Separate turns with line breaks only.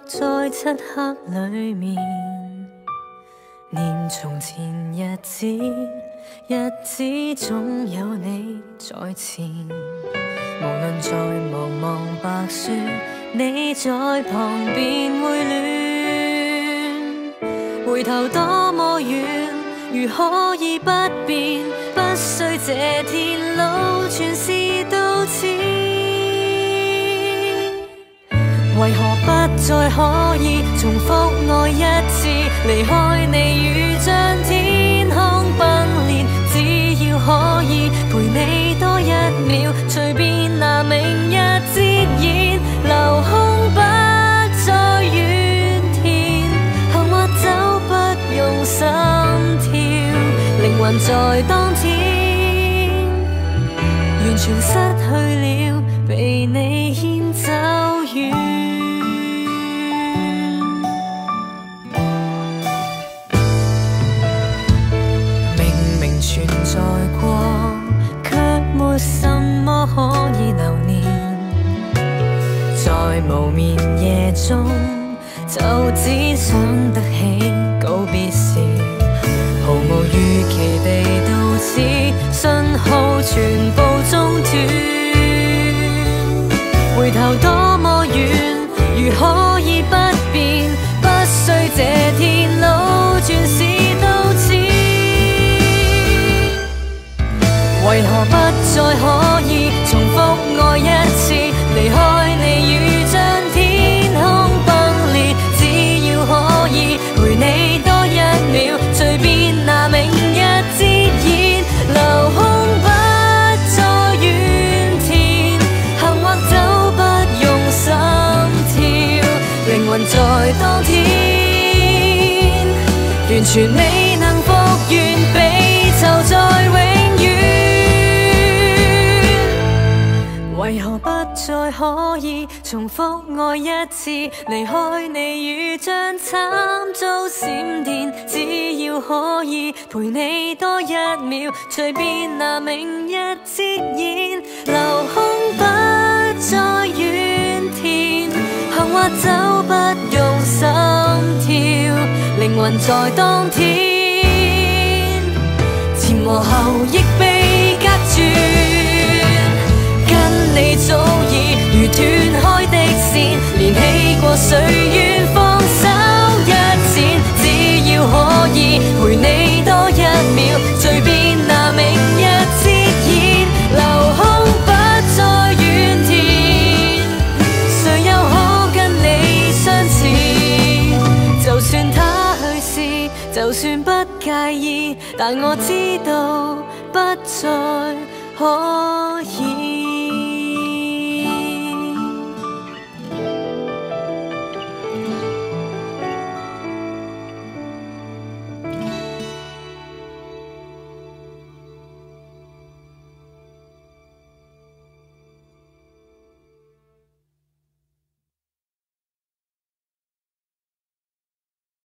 在漆黑里面，念从前日子，日子总有你在前。无论在茫茫白雪，你在旁边会暖。回頭多麼遠，如可以不變，不需這天路全是到此。為何不再可以重複愛一次？離開你如像天空崩裂，只要可以陪你多一秒，隨便拿明日折現，留空不再怨天，行或走不用心跳，靈魂在當天完全失去了，被你牽走遠。存在過，卻沒什麼可以留念。在無眠夜中，就只想得起告別時，毫無預期地到此，信號全部中斷。回頭多麼遠，如可以不變，不需這天路全是到此。為何不再可以重複愛一次？離開你如像天空崩裂，只要可以陪你多一秒，隨便拿明日折現，留空不再怨天，行或走不用心跳，靈魂在當天完全未能復原，被囚在永遠。為何不再可以重複愛一次？離開你如像慘遭閃電，只要可以陪你多一秒，隨便拿明日折現，留空不再怨天，行或走不用心跳，靈魂在當天前和後亦被隔絕。你早已如斷開的線，連起過歲月放手一展，只要可以陪你多一秒，隨便拿明日折現，留空不再怨天，誰又可跟你相似？就算他去試，就算不介意，但我知道不再可以。